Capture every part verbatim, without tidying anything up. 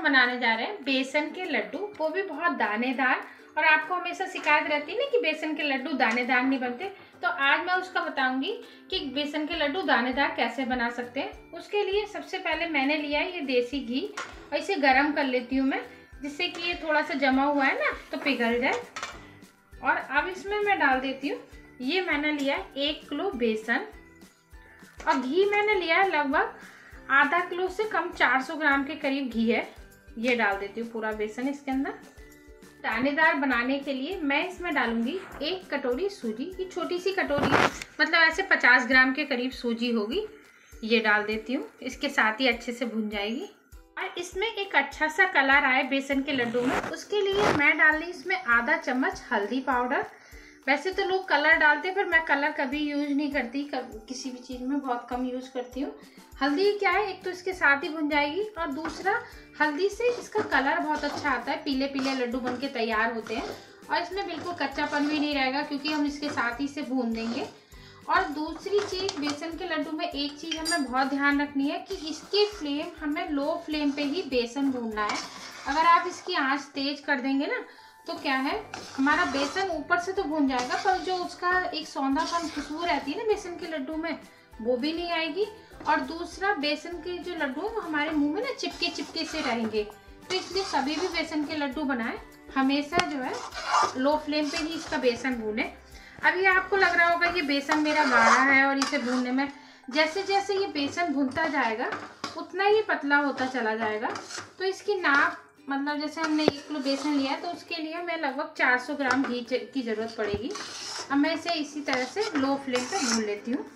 बनाने जा रहे हैं बेसन के लड्डू, वो भी बहुत दानेदार। और आपको हमेशा शिकायत रहती है ना कि बेसन के लड्डू दानेदार नहीं बनते, तो आज मैं उसका बताऊंगी कि बेसन के लड्डू दानेदार कैसे बना सकते हैं। उसके लिए सबसे पहले मैंने लिया है ये देसी घी और इसे गर्म कर लेती हूँ मैं, जिससे कि ये थोड़ा सा जमा हुआ है ना तो पिघल जाए। और अब इसमें मैं डाल देती हूँ, ये मैंने लिया है एक किलो बेसन और घी मैंने लिया है लगभग आधा किलो से कम, चार सौ ग्राम के करीब घी है। ये डाल देती हूँ पूरा बेसन इसके अंदर। दानेदार बनाने के लिए मैं इसमें डालूंगी एक कटोरी सूजी, ये छोटी सी कटोरी है, मतलब ऐसे पचास ग्राम के करीब सूजी होगी। ये डाल देती हूँ, इसके साथ ही अच्छे से भुन जाएगी। और इसमें एक अच्छा सा कलर आए बेसन के लड्डू में, उसके लिए मैं डाल रही इसमें आधा चम्मच हल्दी पाउडर। वैसे तो लोग कलर डालते हैं, पर मैं कलर कभी यूज नहीं करती, किसी भी चीज़ में बहुत कम यूज करती हूँ। हल्दी क्या है, एक तो इसके साथ ही भुन जाएगी और दूसरा हल्दी से इसका कलर बहुत अच्छा आता है, पीले पीले लड्डू बन के तैयार होते हैं। और इसमें बिल्कुल कच्चापन भी नहीं रहेगा क्योंकि हम इसके साथ ही इसे भून देंगे। और दूसरी चीज़ बेसन के लड्डू में एक चीज़ हमें बहुत ध्यान रखनी है कि इसकी फ्लेम हमें लो फ्लेम पे ही बेसन भूनना है। अगर आप इसकी आंच तेज कर देंगे ना तो क्या है, हमारा बेसन ऊपर से तो भून जाएगा पर जो उसका एक सौंधापन खुशबू रहती है ना बेसन के लड्डू में, वो भी नहीं आएगी। और दूसरा बेसन के जो लड्डू है वो हमारे मुंह में ना चिपके चिपके से रहेंगे। तो इसलिए कभी भी बेसन के लड्डू बनाएं हमेशा जो है लो फ्लेम पे ही इसका बेसन भूने। अब ये आपको लग रहा होगा ये बेसन मेरा गाढ़ा है और इसे भूनने में, जैसे जैसे ये बेसन भूनता जाएगा उतना ही पतला होता चला जाएगा। तो इसकी नाप, मतलब जैसे हमने एक किलो बेसन लिया है तो उसके लिए हमें लगभग चार सौ ग्राम घी की ज़रूरत पड़ेगी। अब मैं इसे इसी तरह से लो फ्लेम पे भून लेती हूँ।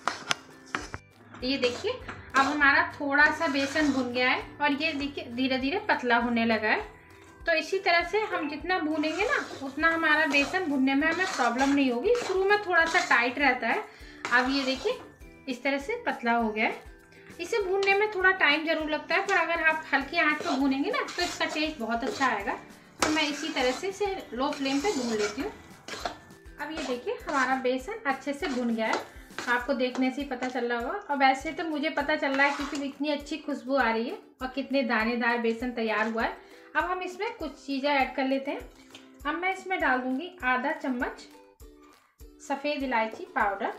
ये देखिए अब हमारा थोड़ा सा बेसन भुन गया है और ये देखिए धीरे धीरे पतला होने लगा है। तो इसी तरह से हम जितना भूनेंगे ना उतना हमारा बेसन भुनने में हमें प्रॉब्लम नहीं होगी। शुरू में थोड़ा सा टाइट रहता है। अब ये देखिए इस तरह से पतला हो गया है। इसे भूनने में थोड़ा टाइम जरूर लगता है, पर अगर आप हल्की आंच पर भूनेंगे ना तो इसका टेस्ट बहुत अच्छा आएगा। तो मैं इसी तरह से इसे लो फ्लेम पे भून लेती हूँ। अब ये देखिए हमारा बेसन अच्छे से भुन गया है, आपको देखने से ही पता चल रहा होगा। और वैसे तो मुझे पता चल रहा है क्योंकि इतनी अच्छी खुशबू आ रही है और कितने दानेदार बेसन तैयार हुआ है। अब हम इसमें कुछ चीज़ें ऐड कर लेते हैं। अब मैं इसमें डाल दूंगी आधा चम्मच सफ़ेद इलायची पाउडर,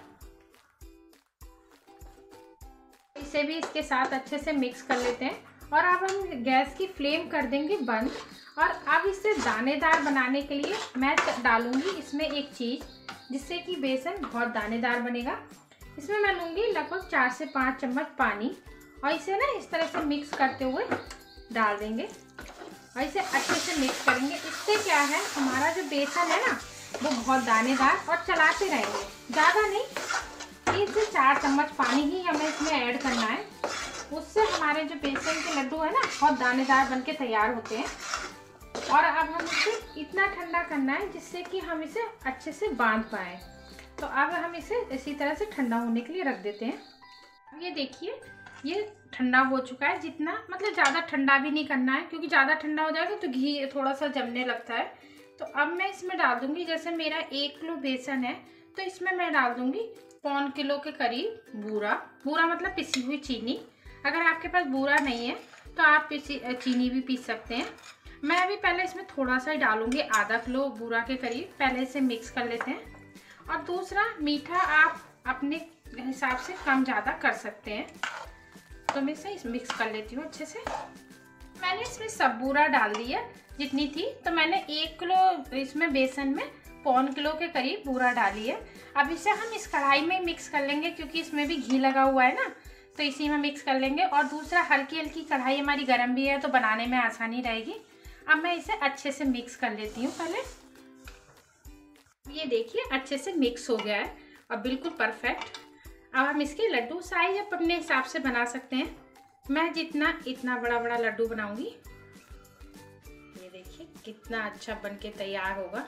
इसे भी इसके साथ अच्छे से मिक्स कर लेते हैं। और अब हम गैस की फ्लेम कर देंगे बंद। और अब इसे दानेदार बनाने के लिए मैं डालूंगी इसमें एक चीज़ जिससे कि बेसन बहुत दानेदार बनेगा। इसमें मैं लूँगी लगभग चार से पाँच चम्मच पानी और इसे ना इस तरह से मिक्स करते हुए डाल देंगे और इसे अच्छे से मिक्स करेंगे। इससे क्या है, हमारा जो बेसन है ना वो बहुत दानेदार, और चलाते रहेंगे, ज़्यादा नहीं, तीन से चार चम्मच पानी ही हमें इसमें ऐड करना है। उससे हमारे जो बेसन के लड्डू है ना बहुत दानेदार बन के तैयार होते हैं। और अब हम इसे इतना ठंडा करना है जिससे कि हम इसे अच्छे से बांध पाएँ। तो अब हम इसे इसी तरह से ठंडा होने के लिए रख देते हैं। अब ये देखिए ये ठंडा हो चुका है, जितना मतलब ज़्यादा ठंडा भी नहीं करना है क्योंकि ज़्यादा ठंडा हो जाएगा तो घी थोड़ा सा जमने लगता है। तो अब मैं इसमें डाल दूँगी, जैसे मेरा एक किलो बेसन है तो इसमें मैं डाल दूँगी पौन किलो के करीब बूरा। बूरा मतलब पिसी हुई चीनी। अगर आपके पास बूरा नहीं है तो आप पिसी चीनी भी पीस सकते हैं। मैं अभी पहले इसमें थोड़ा सा ही डालूंगी, आधा किलो बूरा के करीब। पहले इसे मिक्स कर लेते हैं। और दूसरा मीठा आप अपने हिसाब से कम ज़्यादा कर सकते हैं। तो मैं इसे मिक्स कर लेती हूँ अच्छे से। मैंने इसमें सब बूरा डाल दिया जितनी थी, तो मैंने एक किलो इसमें बेसन में पौन किलो के करीब बूरा डाली है। अब इसे हम इस कढ़ाई में मिक्स कर लेंगे क्योंकि इसमें भी घी लगा हुआ है ना, तो इसी में मिक्स कर लेंगे। और दूसरा हल्की हल्की कढ़ाई हमारी गर्म भी है तो बनाने में आसानी रहेगी। अब मैं इसे अच्छे से मिक्स कर लेती हूँ पहले। ये देखिए अच्छे से मिक्स हो गया है और बिल्कुल परफेक्ट। अब हम इसके लड्डू साइज आप अपने हिसाब से बना सकते हैं। मैं जितना इतना बड़ा बड़ा लड्डू बनाऊंगी। ये देखिए कितना अच्छा बनके तैयार होगा।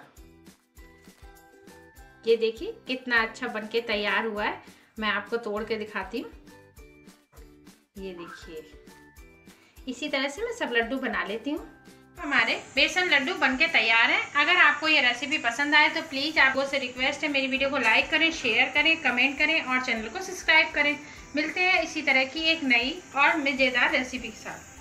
ये देखिए कितना अच्छा बनके तैयार हुआ है। मैं आपको तोड़ के दिखाती हूँ। ये देखिए इसी तरह से मैं सब लड्डू बना लेती हूँ। हमारे बेसन लड्डू बनके तैयार हैं। अगर आपको ये रेसिपी पसंद आए तो प्लीज़ आपको से रिक्वेस्ट है मेरी वीडियो को लाइक करें, शेयर करें, कमेंट करें और चैनल को सब्सक्राइब करें। मिलते हैं इसी तरह की एक नई और मज़ेदार रेसिपी के साथ।